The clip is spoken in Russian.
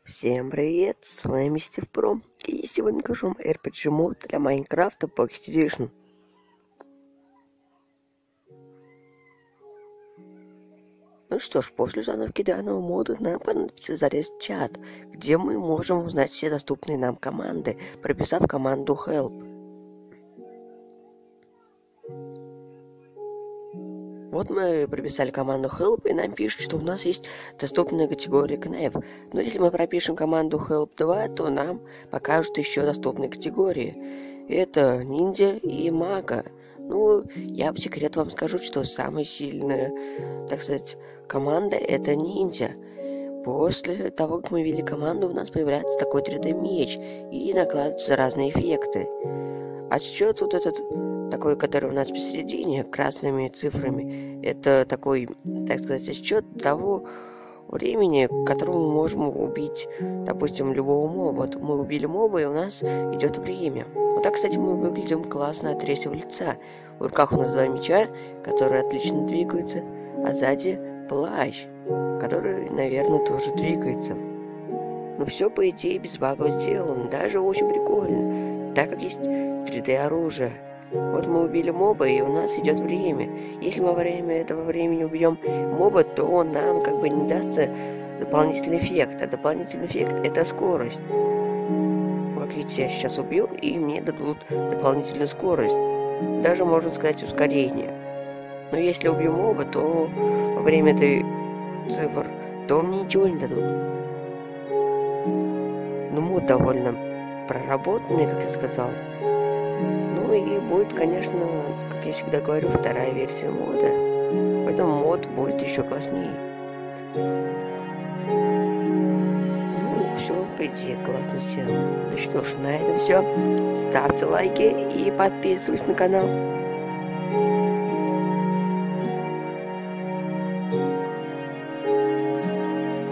Всем привет, с вами Стив Про, и сегодня покажу вам RPG мод для Майнкрафта Pocket Edition. Ну что ж, после установки данного мода нам понадобится залезть в чат, где мы можем узнать все доступные нам команды, прописав команду help. Вот мы прописали команду help, и нам пишут, что у нас есть доступная категория Knife. Но если мы пропишем команду help 2, то нам покажут еще доступные категории. Это ниндзя и мага. Ну, я по секрету вам скажу, что самая сильная, так сказать, команда это ниндзя. После того, как мы ввели команду, у нас появляется такой 3D-меч и накладываются разные эффекты. А счет вот этот, такой, который у нас посередине, красными цифрами, это такой, так сказать, счет того времени, к которому мы можем убить, допустим, любого моба. Вот мы убили моба, и у нас идет время. Вот так, кстати, мы выглядим классно от третьего лица. В руках у нас два меча, которые отлично двигаются, а сзади плащ, который, наверное, тоже двигается. Но все, по идее, без багов сделано, даже очень прикольно, так как есть 3D-оружие. Вот мы убили моба, и у нас идет время. Если мы во время этого времени убьем моба, то нам как бы не дастся дополнительный эффект. А дополнительный эффект это скорость. Как видите, я сейчас убью, и мне дадут дополнительную скорость. Даже можно сказать ускорение. Но если убью моба, то во время этой цифр, то мне ничего не дадут. Ну, мод довольно проработанный, как я сказал. Ну и будет, конечно, как я всегда говорю, вторая версия мода. Поэтому мод будет еще класснее. Ну, все, по идее, классно сделано. Ну что ж, на этом все. Ставьте лайки и подписывайтесь на канал.